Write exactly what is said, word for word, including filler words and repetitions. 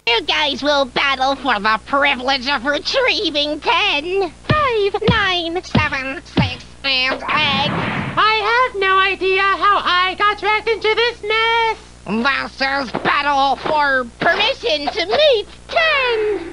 You guys will battle for the privilege of retrieving ten, five, nine, seven, six, and egg. I have no idea how I got dragged into this mess. This is battle for permission to meet ten.